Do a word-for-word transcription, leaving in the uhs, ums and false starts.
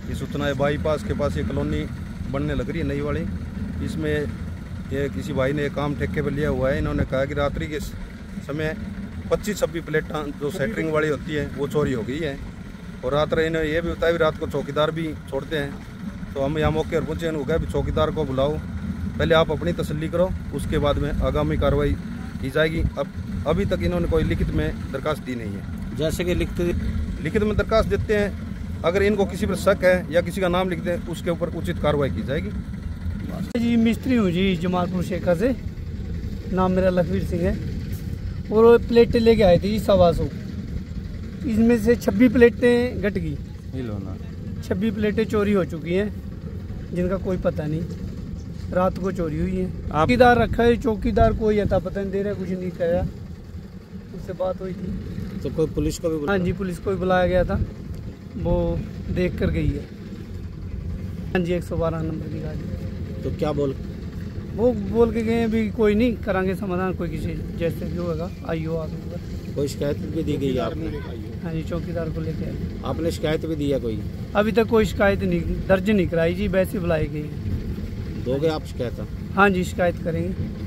की सूचना है। बाईपास के पास ये कॉलोनी बनने लग रही है नई वाली, इसमें ये किसी भाई ने काम ठेके पर लिया हुआ है। इन्होंने कहा कि रात्रि के समय पच्चीस छब्बीस प्लेटां जो सेटरिंग वाली होती है वो चोरी हो गई है। और रात इन्होंने ये भी बताया रात को चौकीदार भी छोड़ते हैं। तो हम यहाँ मौके पर पहुँचे, उनको कहा भी चौकीदार को बुलाओ, पहले आप अपनी तसल्ली करो, उसके बाद में आगामी कार्रवाई की जाएगी। अब अभी तक इन्होंने कोई लिखित में दरखास्त दी नहीं है। जैसे कि लिखित लिखित में दरखास्त देते हैं, अगर इनको किसी पर शक है या किसी का नाम लिखते हैं उसके ऊपर उचित कार्रवाई की जाएगी। जी मिस्त्री हूँ जी, जमालपुर शेखा से, नाम मेरा लखवीर सिंह है। और प्लेटें लेके आए थे जी सवा सौ, इसमें से छब्बीस प्लेटें घट गई, छब्बीस प्लेटें चोरी हो चुकी हैं जिनका कोई पता नहीं, रात को चोरी हुई है। चौकीदार रखा है, चौकीदार कोई अता पता नहीं दे रहा, कुछ नहीं कर रहा। उससे बात हुई थी तो कोई पुलिस को भी? हाँ जी, पुलिस को भी बुलाया गया था, वो देख कर गई है। हाँ जी, एक सौ बारह नंबर की गाड़ी। तो क्या बोल वो बोल के गए भी कोई नहीं करांगे समाधान, कोई किसी जैसे भी होगा आइयो आगे। कोई शिकायत भी दी गई आपने? हाँ जी, चौकीदार को लेके आए। आपने शिकायत भी दी है कोई? अभी तक कोई शिकायत नहीं दर्ज नहीं कराई जी, वैसे बुलाई गई। दोगे आप शिकायत? हाँ जी, शिकायत करेंगे।